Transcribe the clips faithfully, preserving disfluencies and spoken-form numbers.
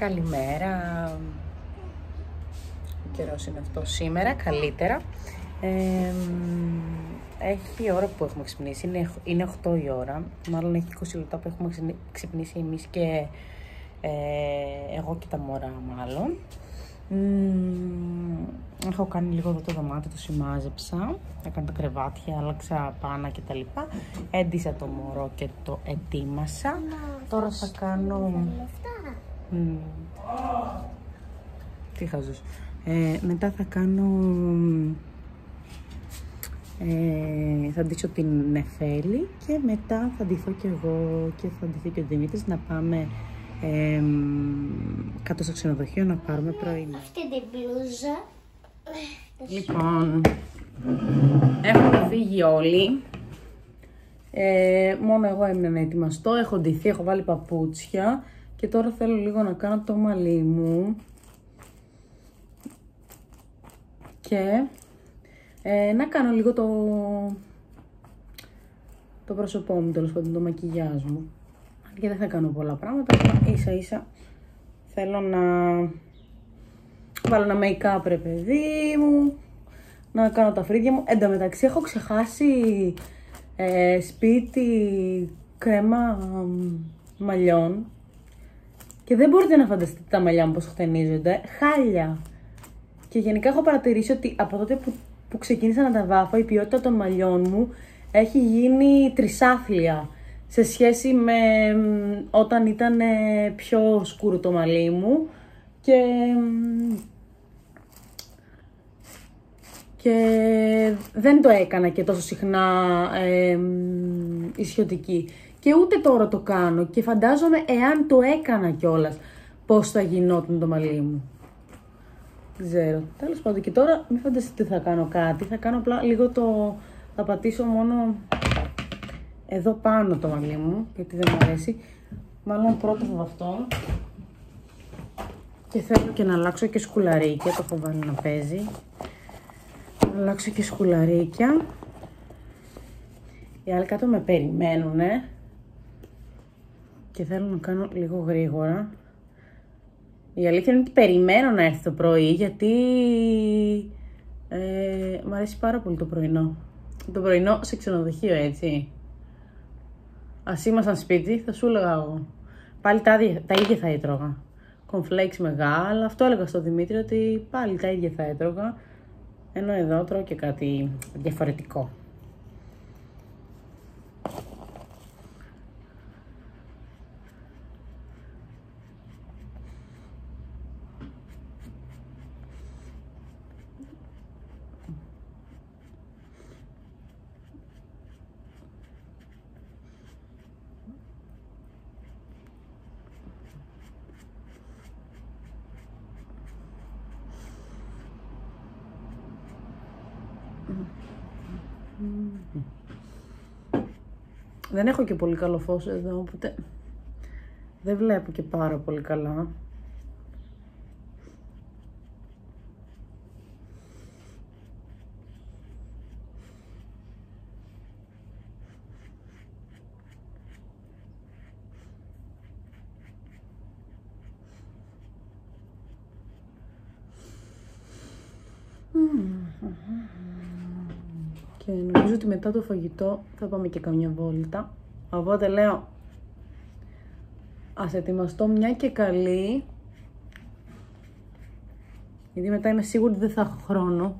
Καλημέρα. Ο καιρός είναι αυτό σήμερα, καλύτερα. Ε, έχει η ώρα που έχουμε ξυπνήσει, είναι, είναι οκτώ η ώρα. Μάλλον έχει είκοσι λεπτά που έχουμε ξυπνήσει εμείς και ε, εγώ και τα μωρά μάλλον. Mm, έχω κάνει λίγο εδώ το δωμάτιο, το σημάζεψα, έκανα τα κρεβάτια, άλλαξα πάνα και τα λοιπά. Έντυσα το μωρό και το ετοίμασα. Μα, τώρα θα κάνω... Mm. Τι χαζός. Ε, μετά θα κάνω... Ε, θα ντύσω την Νεφέλη και μετά θα ντυθώ και εγώ και θα ντυθεί και ο Δημήτρης να πάμε ε, κάτω στο ξενοδοχείο να πάρουμε πρωινό. Αυτή την μπλούζα. Λοιπόν, έχουμε φύγει όλοι. Ε, μόνο εγώ έμεινα να ετοιμαστώ. Έχω ντυθεί, έχω βάλει παπούτσια και τώρα θέλω λίγο να κάνω το μαλλί μου. Και ε, να κάνω λίγο το, το πρόσωπό μου, τέλος πάντων το μακιγιάζ μου. Και δεν θα κάνω πολλά πράγματα, ίσα ίσα θέλω να βάλω ένα make-up ρε παιδί μου, να κάνω τα φρύδια μου. Εν τω μεταξύ έχω ξεχάσει ε, σπίτι κρέμα μαλλιών και δεν μπορείτε να φανταστείτε τα μαλλιά μου πως χτενίζονται, χάλια. Και γενικά έχω παρατηρήσει ότι από τότε που, που ξεκίνησα να τα βάφω η ποιότητα των μαλλιών μου έχει γίνει τρισάθλια σε σχέση με όταν ήταν πιο σκούρο το μαλλί μου και, και δεν το έκανα και τόσο συχνά ε, ισιωτική. Και ούτε τώρα το κάνω και φαντάζομαι εάν το έκανα κιόλας πώς θα γινόταν το μαλλί μου. Δεν ξέρω. Τέλος πάντων και τώρα μην φανταστείτε θα κάνω κάτι, θα κάνω απλά λίγο το... θα πατήσω μόνο εδώ πάνω το μαλλί μου, γιατί δεν μου αρέσει. Μάλλον πρώτα θα βαφτώ. Και θέλω και να αλλάξω και σκουλαρίκια, το έχω βάλει να παίζει. Να αλλάξω και σκουλαρίκια. Οι άλλοι κάτω με περιμένουνε. Και θέλω να κάνω λίγο γρήγορα. Η αλήθεια είναι ότι περιμένω να έρθει το πρωί, γιατί ε, μου αρέσει πάρα πολύ το πρωινό. Το πρωινό σε ξενοδοχείο, έτσι. Ας ήμασταν σπίτι, θα σου έλεγα εγώ. Πάλι τα, τα ίδια θα έτρωγα. Κονφλέξ μεγάλα, αυτό έλεγα στο Δημήτρη, ότι πάλι τα ίδια θα έτρωγα. Ενώ εδώ τρώω και κάτι διαφορετικό. Δεν έχω και πολύ καλό φως εδώ, οπότε δεν βλέπω και πάρα πολύ καλά. Και νομίζω ότι μετά το φαγητό θα πάμε και καμιά βόλτα. Οπότε λέω, ας ετοιμαστώ μια και καλή. Γιατί μετά είμαι σίγουρη ότι δεν θα έχω χρόνο.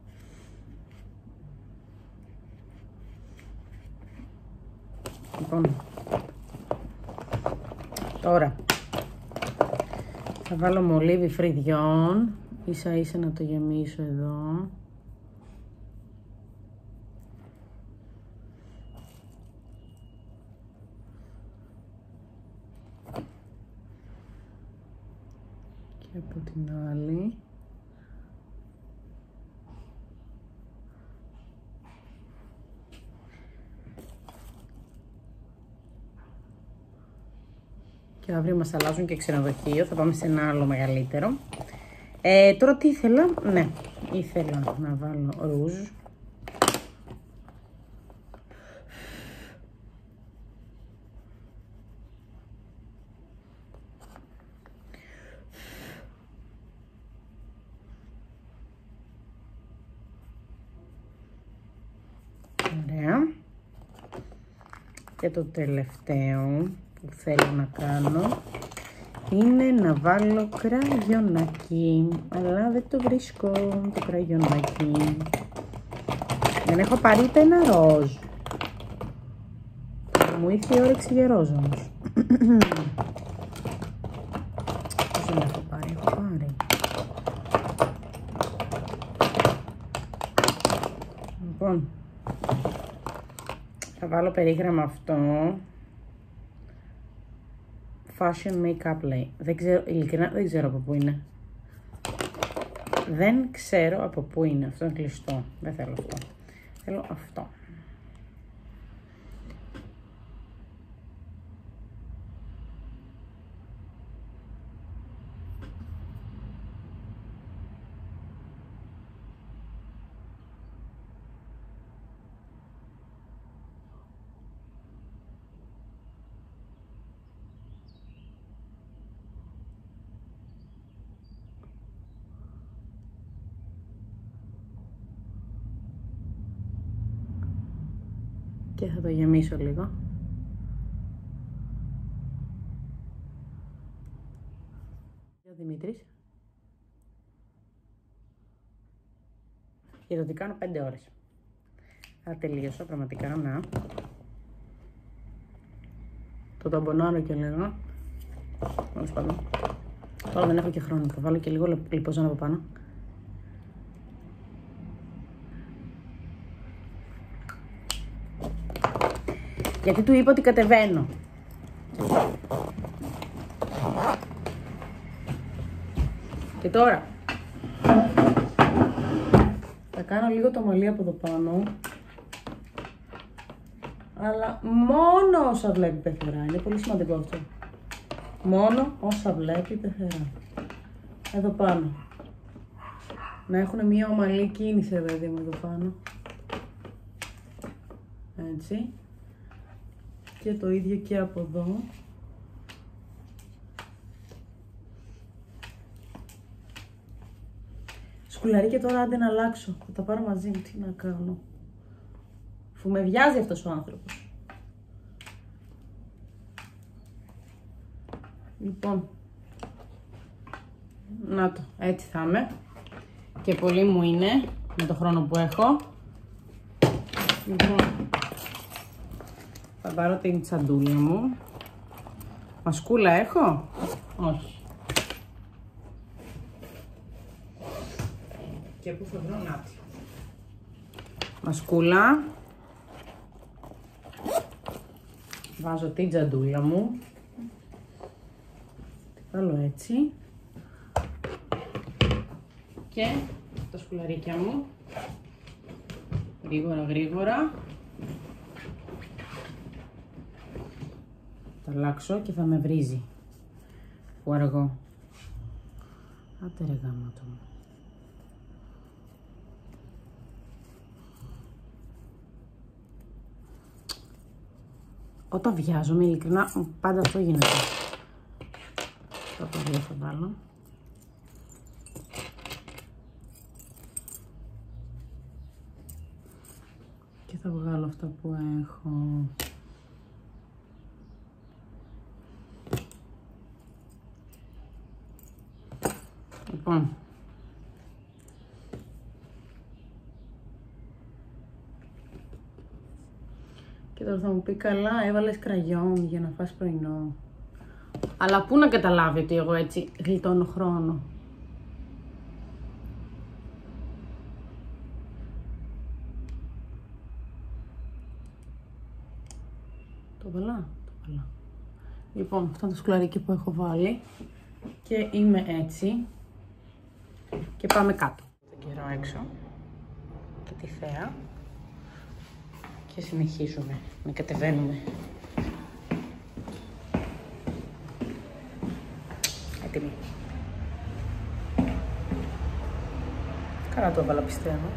Λοιπόν, τώρα θα βάλω μολύβι φρυδιών. Ίσα ίσα να το γεμίσω εδώ. Και από την άλλη. Και αύριο μας αλλάζουν και ξενοδοχείο, θα πάμε σε ένα άλλο μεγαλύτερο. Ε, τώρα τι ήθελα, ναι, ήθελα να βάλω ρούζ. Και το τελευταίο που θέλω να κάνω είναι να βάλω κραγιονάκι, αλλά δεν το βρίσκω το κραγιονάκι. Δεν έχω πάρει ούτε ένα ροζ. Μου ήρθε η όρεξη για ροζ όμως. Πώς δεν έχω πάρει, έχω πάρει. Λοιπόν, θα βάλω περίγραμμα αυτό. Fashion Makeup λέει. Δεν ξέρω, ειλικρινά δεν ξέρω από πού είναι. Δεν ξέρω από πού είναι. Αυτό είναι κλειστό. Δεν θέλω αυτό. Θέλω αυτό. Και θα το γεμίσω λίγο. Ο Δημήτρης. Για το τι κάνω πέντε ώρες. Θα τελείωσα πραγματικά να το ταμπονάρω και λίγο. Τέλος πάντων. Τώρα δεν έχω και χρόνο. Θα βάλω και λίγο λιποζάν από πάνω. Γιατί του είπα ότι κατεβαίνω. Και τώρα θα κάνω λίγο το μαλλί από εδώ πάνω. Αλλά μόνο όσα βλέπει η πεθερά. Είναι πολύ σημαντικό αυτό. Μόνο όσα βλέπει η πεθερά. Εδώ πάνω. Να έχουν μια ομαλή κίνηση, παιδί μου, εδώ πάνω. Έτσι. Και το ίδιο και από εδώ. Σκουλαρίκια τώρα, άντε να αλλάξω. Θα τα πάρω μαζί μου, τι να κάνω. Αφού με βιάζει αυτός ο άνθρωπος. Λοιπόν. Να το, έτσι θα είμαι. Και πολύ μου είναι, με το χρόνο που έχω. Λοιπόν. Θα πάρω την τσαντούλα μου. Μασκούλα έχω? Όχι. Και πού θα βρω, νάτι. Μασκούλα. Βάζω την τσαντούλα μου. Τη βάλω έτσι. Και τα σκουλαρίκια μου. Γρήγορα, γρήγορα. Θα αλλάξω και θα με βρίζει. Που αργό. Άντε ρε γάμοτο μου. Όταν βιάζομαι, ειλικρινά, πάντα αυτό γίνεται. Το δύο θα βάλω. Και θα βγάλω αυτά που έχω. Λοιπόν, και τώρα θα μου πει, καλά, έβαλες κραγιόν για να φας πρωινό. Αλλά πού να καταλάβει ότι εγώ έτσι γλιτώνω χρόνο. Το βάλα, το βάλα. Λοιπόν, αυτά είναι τα σκουλαρίκια που έχω βάλει. Και είμαι έτσι. Και πάμε κάτω. Τον καιρό έξω. Και τη θέα. Και συνεχίζουμε να κατεβαίνουμε. Έτοιμη. Καλά το έβαλα, πιστεύω.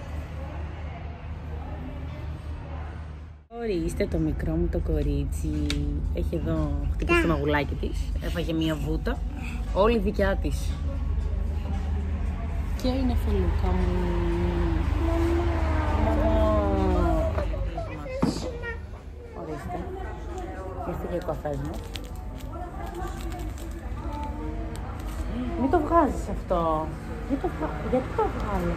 Ορίστε το μικρό μου το κορίτσι. Έχει εδώ χτυπήσει το μαγουλάκι της. Έφαγε μία βούτα. Όλη δικιά της. Και είναι φελούκα μου. Μαμά. Ορίστε. Ήρθε και ο καφές μου. Μην το βγάζεις αυτό. Μην το βγα... Γιατί το βγάλω.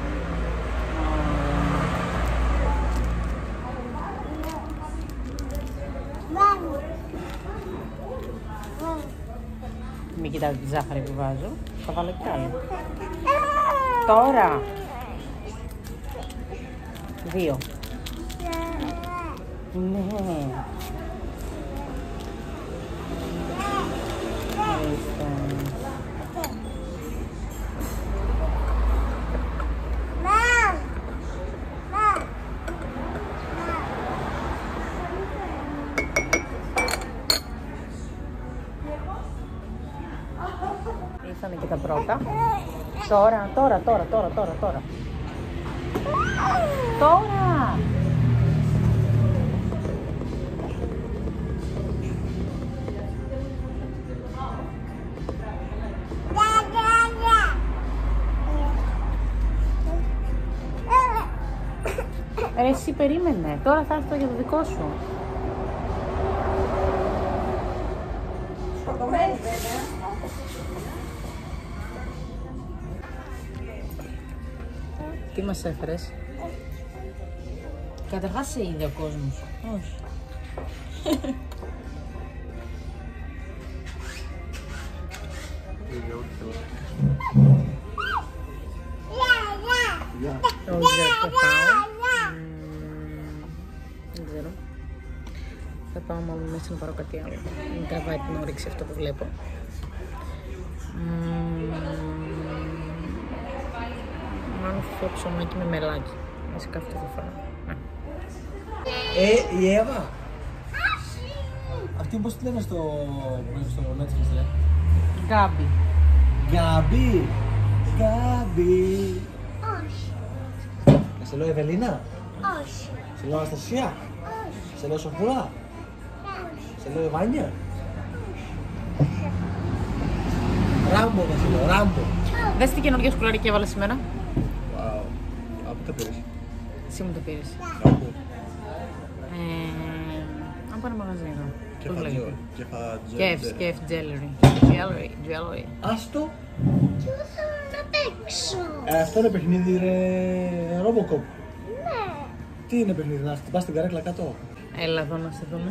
Μην κοιτάτε τη ζάχαρη που βάζω. Θα βάλω κι άλλο. Τώρα. Δύο. Ναι. Ήρθανε και τα πρώτα. Τώρα, τώρα, τώρα, τώρα, τώρα, τώρα. Τώρα! Ρε εσύ περίμενε, τώρα θα έρθω για το δικό σου. Σκοτωμένη βέβαια. Τι μας έφερες? Καταρχάς σε είδε ο κόσμος. Όχι. Δεν ξέρω. Θα πάω μάλλον μέσα να πάρω κάτι άλλο. Μην τραβάει την όρεξη αυτό που βλέπω. Μάλλον θα φάω ψωμάκι με μελάκι. Βασικά αυτό θα φάω. Ε, η Εύα! Αυτή πώς τη λένε στο, στο Netflix, ρε? Γκάμπι. Γκάμπι! Γκάμπι! Όχι. Σε λέω Ευελίνα? Όχι. Σε λέω Αναστασία? Όχι. Σε λέω Σοφουρά? Όχι. Σε λέω Ευάνια? Ράμπο θα σε λέω, Ράμπο. Δες τι καινούργια σκουλαρική έβαλα σήμερα. Wow. Από πού τα πήρες? Εσύ μου το πήρες. Από Ε, αν πάνε μαγαζίνο. και Πώς λέγεται? φατζό. Κεφ, κεφ, jewelry. Jewelry, jewelry. Άστο. Και εγώ θέλω να παίξω. Ε, αυτό είναι παιχνίδι, ρε, Robocop. Ναι. Τι είναι παιχνίδι, να χτυπάς την καρέκλα κάτω? Έλα εδώ να σε δούμε.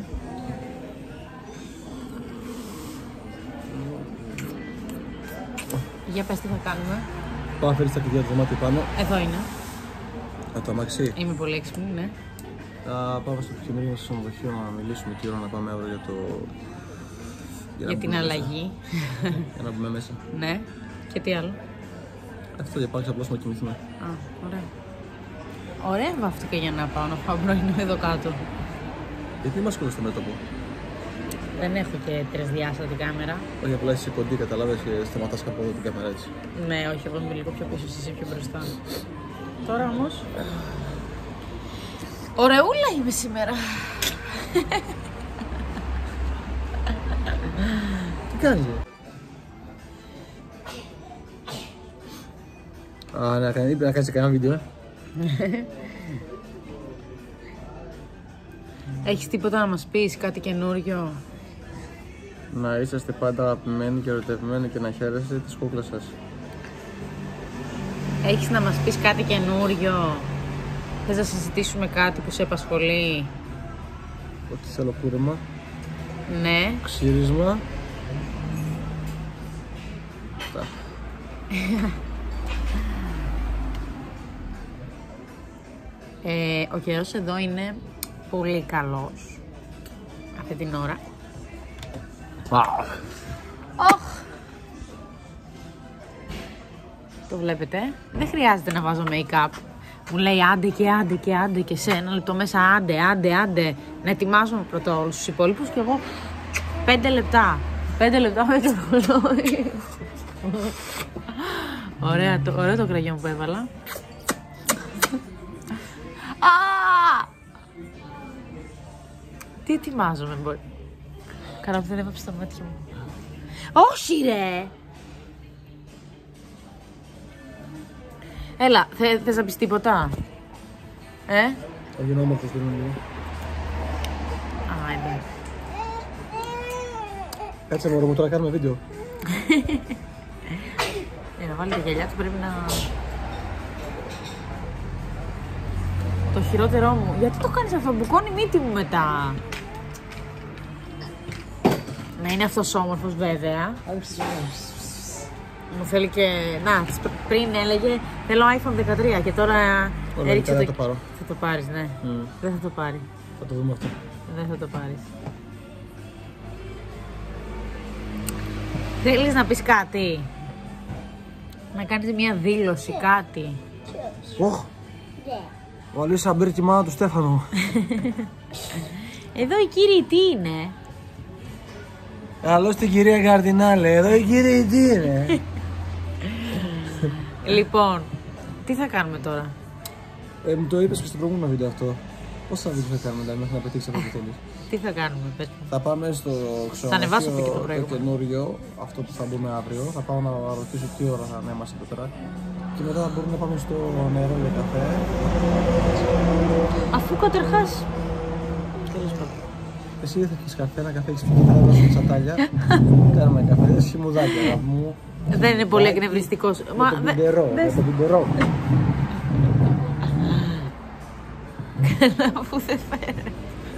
Για πες τι θα κάνουμε. Πάω να φέρεις τα κλειδιά του δωμάτιου πάνω. Εδώ είναι. Από το αμαξί. Είμαι πολύ έξυπνη, ναι. Θα πάμε στο καινούργιο μας ξενοδοχείο να μιλήσουμε τι ώρα να πάμε αύριο για το... Για, να την μπούμε αλλαγή. μέσα. Για να μπούμε μέσα. Ναι. Και τι άλλο? Αυτό για πάω απλώς να κοιμηθούμε. Α, ωραία. Ωραία βάφτηκα για να πάω να φάω πρωινό εδώ κάτω. Γιατί μας κόβεις στο μέτωπο? Δεν έχω και τρισδιάστατη κάμερα. Όχι, απλά είσαι κοντή, καταλάβες και σταματάς κάπου εδώ την κάμερα έτσι. Ναι, όχι, εγώ είμαι λίγο πιο πίσω, εσύ πιο μπροστά. Τώρα όμως... Ωραιούλα είμαι σήμερα. Τι κάνεις, ρε? Α, να κάνεις, να κάνεις κανένα βίντεο, ε. Έχεις τίποτα να μας πεις, κάτι καινούριο? Να είσαστε πάντα αγαπημένοι και ερωτευμένοι και να χαίρεστε τις κούκλες σας. Έχεις να μας πεις κάτι καινούριο? Θες να συζητήσουμε κάτι που σε απασχολεί? Ότι θέλω κούρεμα, Ναι. ξύρισμα. Αυτά. Ε, ο καιρός εδώ είναι πολύ καλός αυτή την ώρα. Οχ! Το βλέπετε, δεν χρειάζεται να βάζω make-up. Μου λέει άντε και άντε και άντε και σε ένα λεπτό μέσα άντε, άντε, άντε. Να ετοιμάζομαι πρώτα όλους τους υπόλοιπους και εγώ πέντε λεπτά. Πέντε λεπτά με το ρολόι. Ωραία, το, ωραίο το κραγιόν που έβαλα. Α! Τι ετοιμάζομαι, μπορεί. Καλά που δεν έβαψε τα μάτια μου. Όχι ρε! Έλα, θε, θες να πεις τίποτα? Ε? Θα γίνω όμορφος, δεν είναι. Α, εντάξει. Κάτσε μωρό μου, τώρα κάνουμε βίντεο. Για να βάλει τα γυαλιά του πρέπει να... Το χειρότερό μου. Γιατί το κάνεις αυτό, μπουκώνει η μύτη μου μετά. Να είναι αυτός όμορφος βέβαια. Μου θέλει και... Να, πριν έλεγε θέλω άιφον δεκατρία και τώρα Όλα έριξε το... το... το πάρω. Θα το πάρεις, ναι. Mm. Δεν θα το πάρει. Θα το δούμε αυτό. Δεν θα το πάρεις. Θέλεις να πεις κάτι? Να κάνεις μια δήλωση, κάτι? Οχ! Ο Αλής Αμπέρ και η μάνα του Στέφανο. Εδώ οι κύριοι τι είναι? Καλώς την κυρία Καρδινάλε, εδώ οι κύριοι τι είναι? Λοιπόν, τι θα κάνουμε τώρα? Ε, μου το είπες και στο προηγούμενο βίντεο αυτό. Πόσα βίντεο θα κάνουμε δηλαδή, μέχρι να πετύχεις αυτό που θέλεις? Τι θα κάνουμε, πες μου. Θα πάμε στο ανεβάσω και το ξενοδοχείο το προηγούμενο. καινούριο, αυτό που θα μπούμε αύριο. Θα πάω να ρωτήσω τι ώρα θα είμαστε εδώ πέρα. Και μετά θα μπορούμε να πάμε στο νερό για καφέ. Αφού καταρχάς... Τέλος πάντων. Εσύ δεν θα έχεις καφέ, ένα καφέ έχεις φύγει, θα δώσουμε τσατάλια. Κάνουμε καφέ, χυμουδάκια αγάπη μου. Δεν είναι πολύ εκνευριστικός. Με τον πιμπερό, με τον πιμπερό. Καλά, αφού δεν φέρε.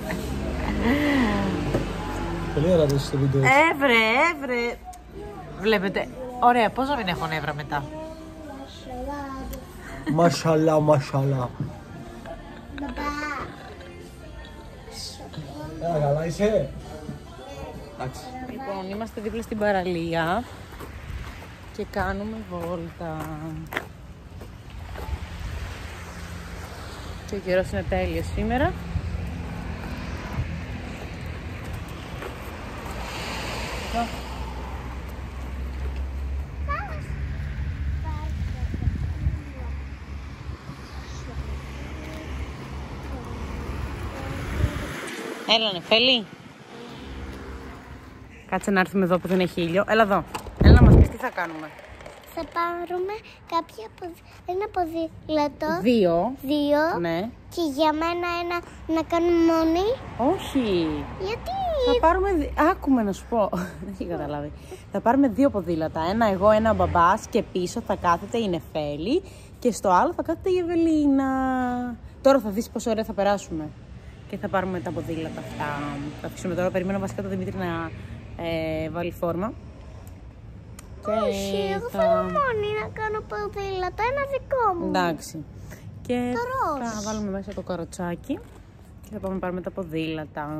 Πολύ ωραία το βίντεο έτσι. Έβρε, έβρε. Βλέπετε, ωραία, πώς να μην έχω νεύρα μετά. Μασαλά, μασαλά. Έλα καλά είσαι. Εντάξει. Λοιπόν, είμαστε δίπλα στην παραλία και κάνουμε βόλτα. Και ο καιρός είναι τέλειος σήμερα. Έλα Νεφέλη. Κάτσε να έρθουμε εδώ που δεν έχει ήλιο. Έλα εδώ. Έλα να μας πεις τι θα κάνουμε. Θα πάρουμε κάποια ποδ- ένα ποδήλατο. Δύο. Δύο. Ναι. Και για μένα ένα να κάνουμε μόνοι. Όχι. Γιατί? Θα πάρουμε. δι- Άκουμε να σου πω. Δεν έχει καταλάβει. Θα πάρουμε δύο ποδήλατα. Ένα εγώ, ένα μπαμπάς και πίσω θα κάθεται η Νεφέλη και στο άλλο θα κάθεται η Ευελίνα. Τώρα θα δεις πόσο ωραία θα περάσουμε. Και θα πάρουμε τα ποδήλατα αυτά. Θα αφήσουμε τώρα. Περιμένω βασικά τον Δημήτρη να ε, βάλει φόρμα. Και Όχι, εγώ θα... θέλω μόνη να κάνω ποδήλατο. Ένα δικό μου. Εντάξει. Και Το ροζ. θα βάλουμε μέσα το καροτσάκι και θα πάμε να πάρουμε τα ποδήλατα.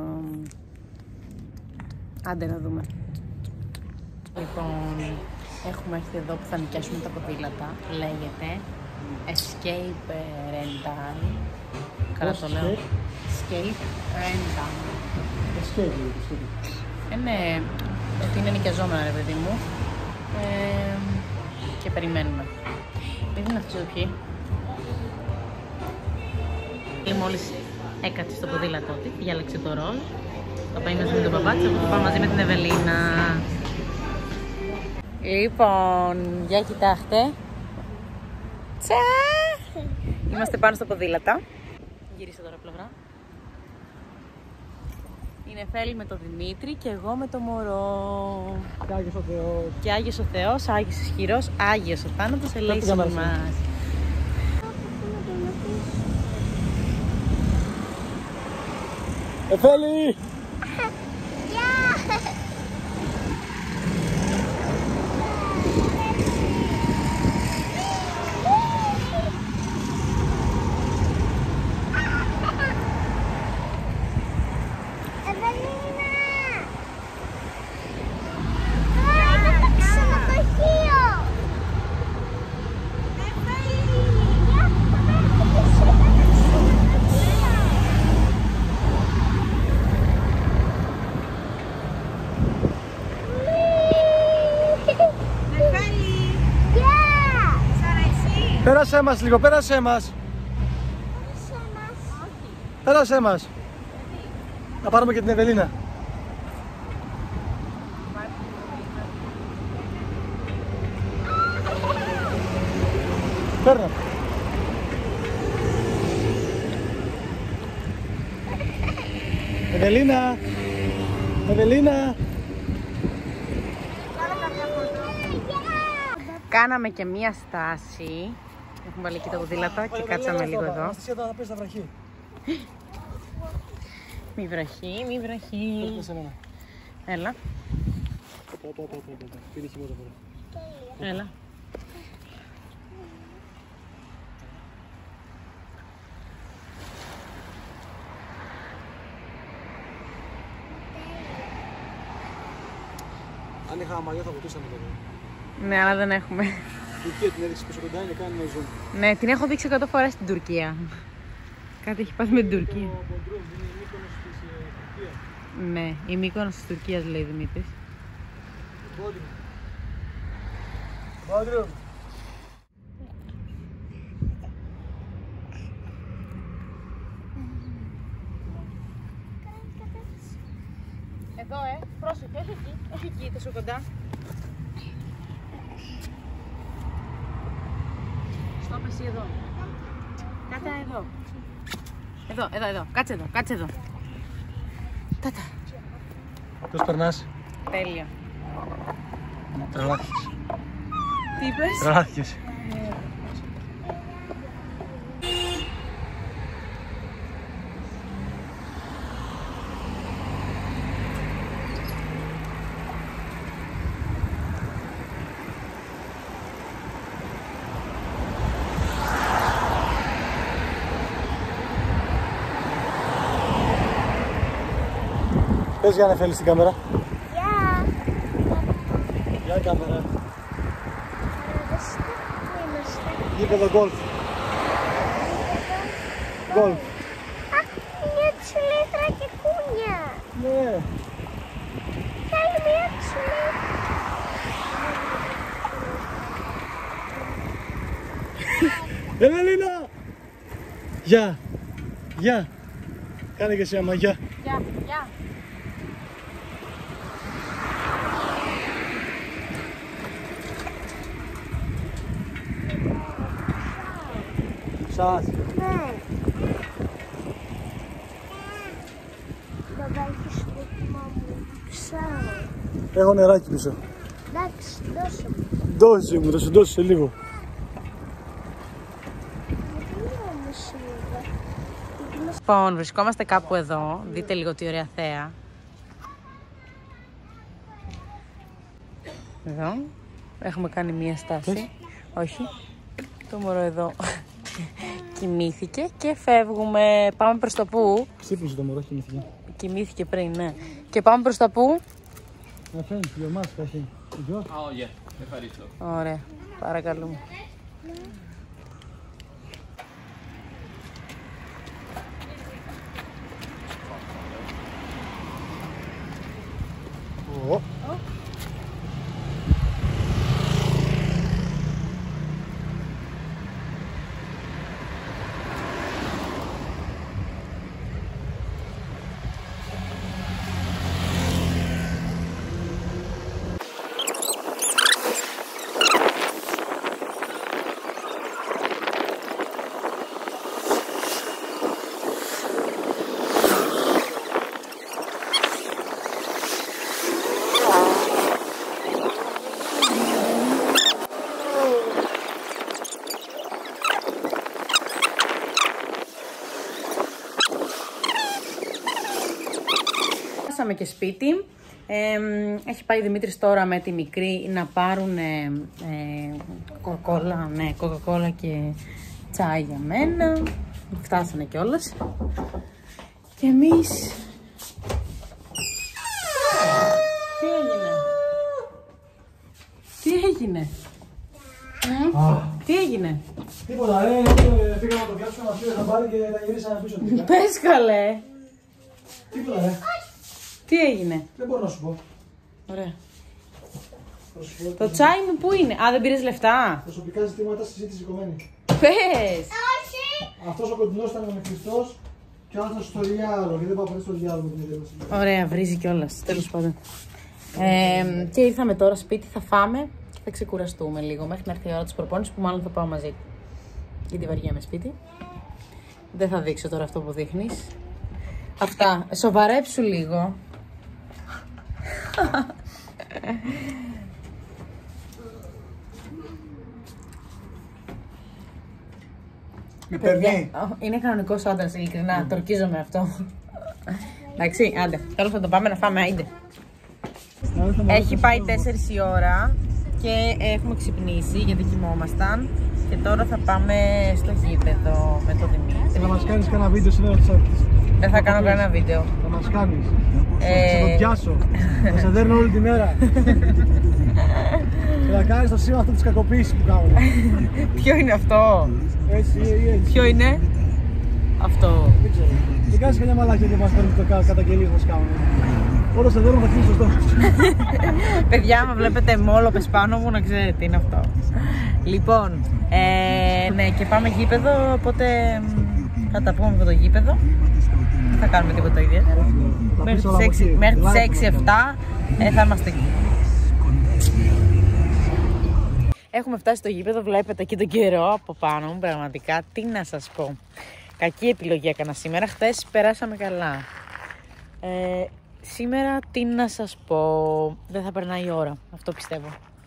Άντε να δούμε. Λοιπόν, έχουμε έρθει εδώ που θα νοικιάσουμε τα ποδήλατα. Λέγεται Escape Rental. Καλά το λέω. Escape Rental. Escape. Ε, ναι, ότι είναι νοικιαζόμενα ρε παιδί μου. Ε, και περιμένουμε. Μην είναι αυτός εδώ ποιοι. Μόλις έκατσε στο ποδήλατό της, διάλεξε το ροζ. Θα πάει μαζί με τον μπαμπά της, θα πάω μαζί με την Ευελίνα. Λοιπόν, για κοιτάξτε. Τσα! Είμαστε πάνω στο ποδήλατα. Γυρίστε τώρα πλευρά. Η Νεφέλη με τον Δημήτρη και εγώ με το μωρό. Και Άγιος ο Θεός. Και Άγιος ο Θεός, Άγιος ισχυρός, Άγιος ο θάνατος, ελέησον πήγαμε μας. Εφέλη! Πέρασέ μας λίγο, πέρασέ μας. Πέρασέ μας. Να πάρουμε και την Ευελίνα. Παίρνω. Ευελίνα. Ευελίνα. Κάναμε και μία στάση. Έχουμε βάλει εκεί το ποδήλατο και κάτσαμε λίγο εδώ. Αναστασία, τώρα θα πες, θα βραχεί. Μη βραχεί, μη βραχεί. Έλα. Έλα. Αν είχα μαλλιά θα βοηθούσαμε λίγο. Ναι, αλλά δεν έχουμε. Την Τουρκία την έδειξε πίσω κοντά και κάνει ένα zoom. Ναι, την έχω δείξει εκατό φορές στην Τουρκία. Κάτι έχει πάθει με την Τουρκία. Το Μποντρούμ είναι η Μύκονος της Τουρκίας. Ναι, η Μύκονος της Τουρκίας λέει Δημήτρης. Μποντρούμ. Μποντρούμ. Εδώ, ε, πρόσεχε, όχι εκεί, όχι εκεί, τόσο κοντά. Στόπ εσύ εδώ. Κάτσε εδώ. Εδώ, εδώ, εδώ. Κάτσε εδώ, κάτσε εδώ. Τάτα. Πώς περνάς? Τέλεια. Τρελάθηκες. Τι είπες? Τρελάθηκες. Πες για να φέλεις την κάμερα. Γεια! Γεια κάμερα. Αραβεστά που είμαστε. Γήπεδο γκολφ. Γκολφ. Α, μια τσουλήθρα και κούνια. Ναι. Θέλει μια τσουλήθρα. Ευελίνα! Γεια. Γεια. Κάνε και εσύ άμα γεια. Γεια, γεια. Σας. Ναι. Μπαμπάκι σου, μαμά μου. Ψάω. Έχω νεράκι πίσω. Εντάξει, δώσε μου. Δώσε μου, θα σου δώσω σε λίγο. Γιατί μου σίγουρα. Λοιπόν, βρισκόμαστε κάπου εδώ. Δείτε λίγο τι ωραία θέα. Εδώ. Έχουμε κάνει μία στάση. Όχι. Το μωρό εδώ κοιμήθηκε και φεύγουμε. Πάμε προς το πού? Ξύπνησε το μωρό, κοιμήθηκε. Κοιμήθηκε πριν, ναι. Και πάμε προς τα πού? Να φέρνει για μας, κάχει. Γεια. Oh yeah, ευχαριστώ. Ωραία, παρακαλούμε. Ω. Φτάσαμε και σπίτι. Ε, έχει πάει ο Δημήτρης τώρα με τη μικρή να πάρουν ε, ε, κοκακόλα, ναι, κοκακόλα και τσάι για μένα. Φτάσανε κιόλας. Και εμείς... Τι έγινε? Τι έγινε? Α. Τι έγινε? Τίποτα, ρε. Πήγαμε να το πιάσουμε, μας πήρε χαμπάρι και τα γυρίσαμε πίσω. Πες καλέ. Τίποτα, ρε. Τι έγινε? Δεν μπορώ να σου πω. Ωραία. Θα σου πω. Το τσάι μου πού είναι? Α, δεν πήρες λεφτά? Προσωπικά ζητήματα συζήτηση κομμένη. Πες! Αυτός ο κοντινός ήταν με Χριστός και ο άλλος στο διάλογο. Γιατί δεν πάω πολύ στο διάλογο με την ιδέα μας. Ωραία, βρίζει κιόλας. Τέλος πάντων. Ε, και ήρθαμε τώρα σπίτι, θα φάμε και θα ξεκουραστούμε λίγο μέχρι να έρθει η ώρα της προπόνησης που μάλλον θα πάω μαζί. Γιατί βαριέμαι σπίτι. Δεν θα δείξω τώρα αυτό που δείχνεις. Αυτά. Σοβαρέψου λίγο. Με περνεί. Είναι κανονικός άντρας, ειλικρινά. Το ορκίζομαι αυτό. Εντάξει, άντε. Τέλος θα το πάμε να φάμε, άντε. Έχει πάει τέσσερις η ώρα και έχουμε ξυπνήσει γιατί κοιμόμασταν. Και τώρα θα πάμε στο γήπεδο με το Δημήτρη. Θα μας κάνεις κανένα βίντεο σήμερα της όρκης. Δεν θα κάνω κανένα βίντεο. Θα μας κάνεις. Ε... Θα το πιάσω. Θα σε δέρνω όλη τη μέρα. Και θα κάνεις το σήμα αυτό της κακοποίησης που κάνω. Ποιο είναι αυτό? Έτσι ή έτσι. Ποιο είναι? Αυτό. Δεν ξέρω. Δεν κάνεις καμιά μαλάκια και μας παίρνει το καταγγελίες μας κάνουν. Όλο σε δέρνω θα κλείσει σωστό. Παιδιά, άμα βλέπετε μόλοπες πάνω μου, να ξέρετε τι είναι αυτό. Λοιπόν, ε, ναι, και πάμε γήπεδο, οπότε θα τα πούμε από το γήπεδο. Δεν θα κάνουμε τίποτα ιδιαίτερο. Μέχρι τις έξι εφτά ε, θα είμαστε εκεί. Έχουμε φτάσει στο γήπεδο, βλέπετε εκεί τον καιρό από πάνω μου, πραγματικά, τι να σας πω. Κακή επιλογή έκανα σήμερα, χθες περάσαμε καλά. Ε, σήμερα, τι να σας πω, δεν θα περνάει η ώρα, αυτό πιστεύω.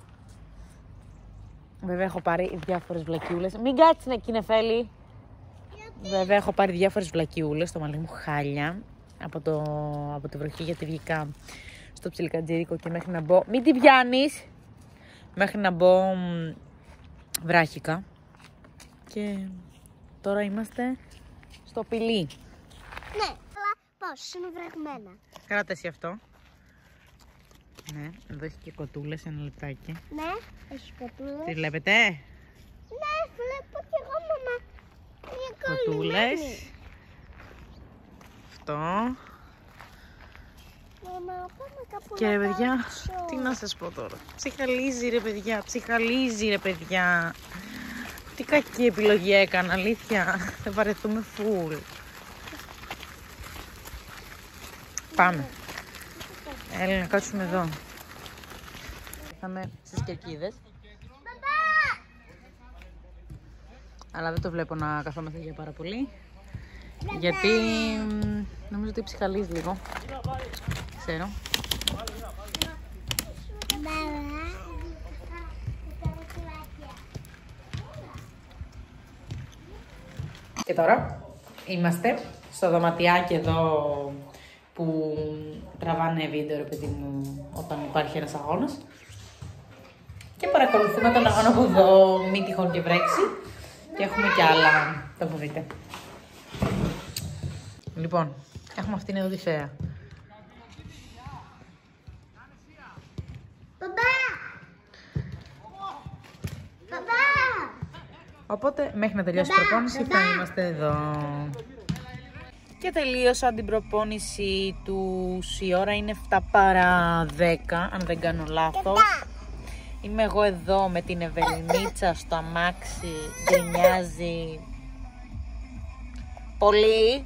Βέβαια έχω πάρει διάφορες βλακιούλες. Μην κάτσεις εκεί, Νεφέλη. Βέβαια έχω πάρει διάφορες βλακιούλες, το μαλλί μου χάλια από, το, από τη βροχή, γιατί βγήκα στο ψιλικατζίρικο και μέχρι να μπω. Μην την πιάνεις! Μέχρι να μπω βράχικα. Και τώρα είμαστε στο πηλί. Ναι, αλλά πώς, είναι βρεγμένα. Κράτα εσύ αυτό. Ναι, εδώ έχει και κοτούλες, ένα λεπτάκι. Ναι, έχει κοτούλες. Τι βλέπετε? Ναι, βλέπω κι εγώ, μαμά. Είναι Κοτούλες. κολλημένοι. Αυτό. Μαμά, πάμε κάπου Και να ρε παιδιά, κάτσω. τι να σας πω τώρα. Ψυχαλίζει ρε παιδιά, ψυχαλίζει ρε παιδιά. Τι κακή επιλογή έκανα, αλήθεια. Θα βαρεθούμε φουλ. Πάμε. Έλα να κάτσουμε εδώ. Ήρθαμε στις κερκίδες. Αλλά δεν το βλέπω να καθόμαστε για πάρα πολύ. Γιατί μ, νομίζω ότι ψυχαλίζει λίγο. Ξέρω. Και τώρα είμαστε στο δωματιάκι εδώ που τραβάνε βίντεο, ρε παιδί μου, όταν υπάρχει ένας αγώνας. Και παρακολουθούμε τον αγώνα από εδώ, μη τυχόν και βρέξει. Και έχουμε κι άλλα, θα το δείτε. Λοιπόν, έχουμε αυτήν εδώ τη θέα. Οπότε μέχρι να τελειώσει η προπόνηση θα είμαστε εδώ. Και τελείωσα την προπόνηση τους. Η ώρα είναι εφτά παρά δέκα, αν δεν κάνω λάθος. Είμαι εγώ εδώ με την Ευελινίτσα στο αμάξι, γκρινιάζει πολύ.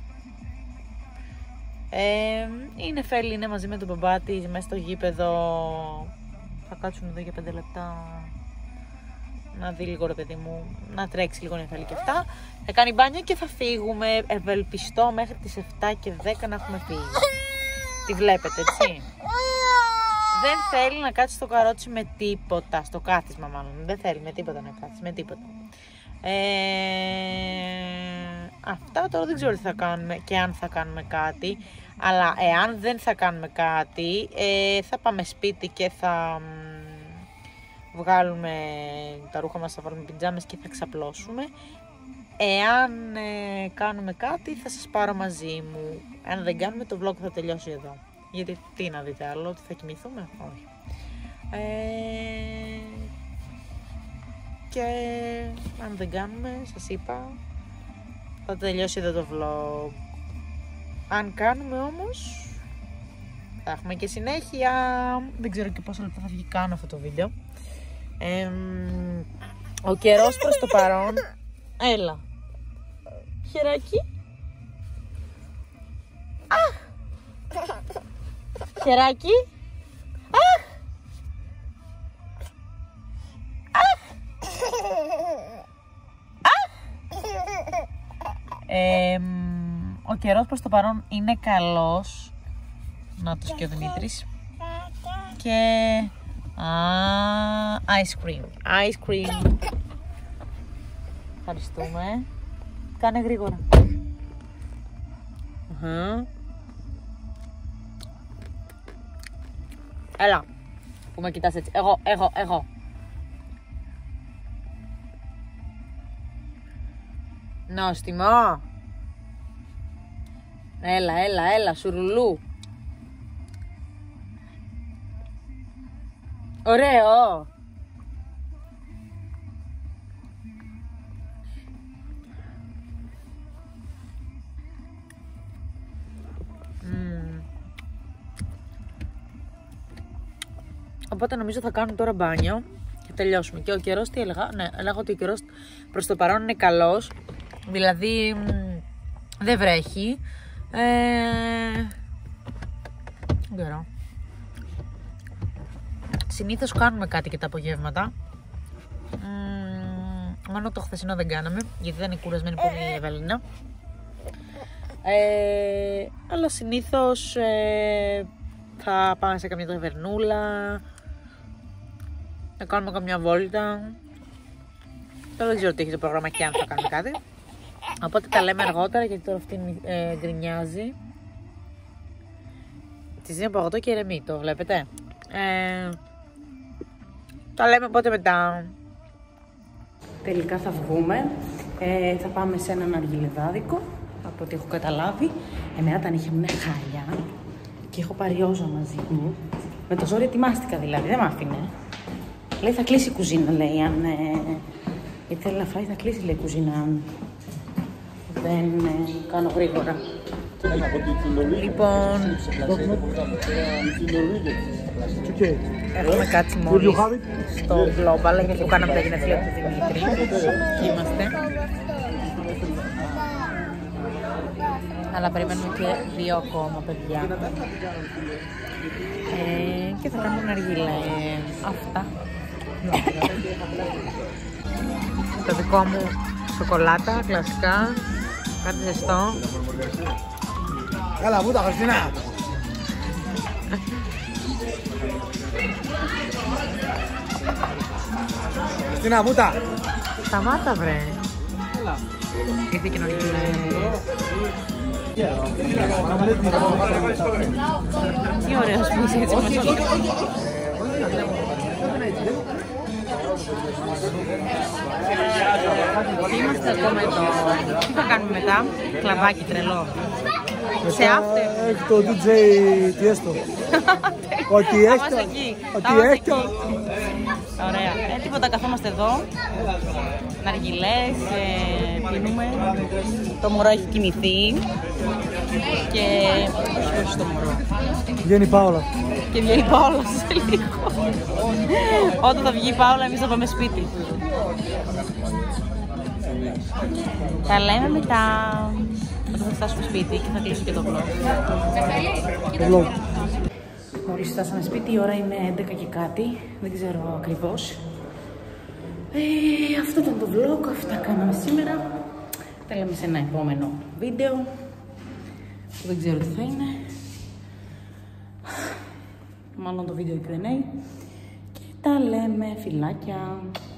Ε, η Νεφέλη είναι μαζί με τον μπαμπά της μέσα στο γήπεδο. Θα κάτσουν εδώ για πέντε λεπτά να δει λίγο, ρε παιδί μου, να τρέξει λίγο Νεφέλη και αυτά. Θα κάνει μπάνιο και θα φύγουμε. Ευελπιστώ μέχρι τις εφτά και δέκα να έχουμε φύγει. Τη βλέπετε, έτσι. Δεν θέλει να κάτσει στο καρότσι με τίποτα, στο κάθισμα μάλλον. Δεν θέλει με τίποτα να κάτσει, με τίποτα. Ε, αυτά τώρα δεν ξέρω τι θα κάνουμε και αν θα κάνουμε κάτι. Αλλά εάν δεν θα κάνουμε κάτι, ε, θα πάμε σπίτι και θα μ, βγάλουμε τα ρούχα μας, θα βάλουμε πιτζάμες και θα ξαπλώσουμε. Εάν ε, κάνουμε κάτι θα σας πάρω μαζί μου. Αν δεν κάνουμε, το vlog θα τελειώσει εδώ. Γιατί τι να δείτε άλλο, ότι θα κοιμηθούμε, όχι. Ε, και αν δεν κάνουμε, σας είπα, θα τελειώσει εδώ το vlog. Αν κάνουμε όμως, θα έχουμε και συνέχεια. Δεν ξέρω και πόσο λεπτά θα βγει καν αυτό το βίντεο. Ε, ο καιρός προς το παρόν, έλα, χεράκι. Αχ! Χεράκι. Αχ! Αχ! Αχ! Ε, ο καιρός προς το παρόν είναι καλός. Να το και ο Δημήτρης. Και α, ice cream. Ice cream. Ευχαριστούμε. Κάνε γρήγορα. Uh-huh. Έλα. Που με κοιτάς έτσι. Εγώ, εγώ, εγώ. Νόστιμο. Έλα, έλα, έλα, σουρουλού. Ωραίο. Mm. Οπότε νομίζω θα κάνουμε τώρα μπάνιο και τελειώσουμε. Και ο καιρός, τι έλεγα, ναι, έλεγα ότι ο καιρός προς το παρόν είναι καλός. Δηλαδή μ, δεν βρέχει. Ε, δεν ξέρω. Συνήθως κάνουμε κάτι και τα απογεύματα. Mm, μόνο το χθεσινό δεν κάναμε, γιατί δεν είναι κουρασμένη πολύ η Ευελίνα. Ε, αλλά συνήθως ε, θα πάμε σε καμιά ταβερνούλα, να κάνουμε καμιά βόλτα. Τώρα δεν ξέρω τι έχει το πρόγραμμα και αν θα κάνουμε κάτι. Οπότε τα λέμε αργότερα, γιατί τώρα αυτή ε, γκρινιάζει. Της δίνω παγωτό και ηρεμεί, το βλέπετε. Ε, τα λέμε οπότε μετά. Τελικά θα βγούμε. Ε, θα πάμε σε έναν αργυλεδάδικο, από ό,τι έχω καταλάβει. Εμένα τα νύχια μου είναι χάλια και έχω πάρει όζο μαζί μου. Με το ζόρι ετοιμάστηκα δηλαδή, δεν μ' άφηνε. Λέει θα κλείσει η κουζίνα, λέει, αν... Ε, γιατί θέλει να φάει, θα κλείσει, λέει, η κουζίνα, αν δεν ε, κάνω γρήγορα. Λοιπόν, έχουμε κάτσει μόλις στο Global, γιατί το κάναμε τα γενέθλια του Δημήτρη. Εκεί είμαστε. Αλλά περιμένουμε και δύο ακόμα παιδιά. Ε, και θα κάνουμε αργύλα. Ε, αυτά. Το δικό μου σοκολάτα, κλασικά. Κάτι ζεστό. Έλα, βούτα, Χριστίνα! Χριστίνα, βούτα! Σταμάτα, βρε! Ήρθε και νωρίτερα. Τι ωραίος που είσαι έτσι μας όλους. Είμαστε ακόμα εδώ. Τι θα κάνουμε μετά? Κλαμπάκι τρελό. Σε after. Έχει το ντι τζέι Tiesto. Ότι έχει. Ότι έχει. Ωραία. Ε, τίποτα, καθόμαστε εδώ. Ναργιλές, ε, πίνουμε. Το μωρό έχει κοιμηθεί. Και... όχι το μωρό. Βγαίνει η Πάολα. Και βγαίνει η Πάολα σε λίγο. Όταν θα βγει η Πάολα, εμείς θα πάμε σπίτι. Τα λέμε μετά. Όταν θα φτάσουμε σπίτι και θα κλείσω και το vlog. Το vlog. Μόλις φτάσαμε σπίτι, η ώρα είναι έντεκα και κάτι, δεν ξέρω ακριβώς. Ε, αυτό ήταν το vlog, αυτά κάναμε σήμερα. Τα λέμε σε ένα επόμενο βίντεο, που δεν ξέρω τι θα είναι. Μάλλον το βίντεο εκ δεν είναι. Και τα λέμε, φιλάκια.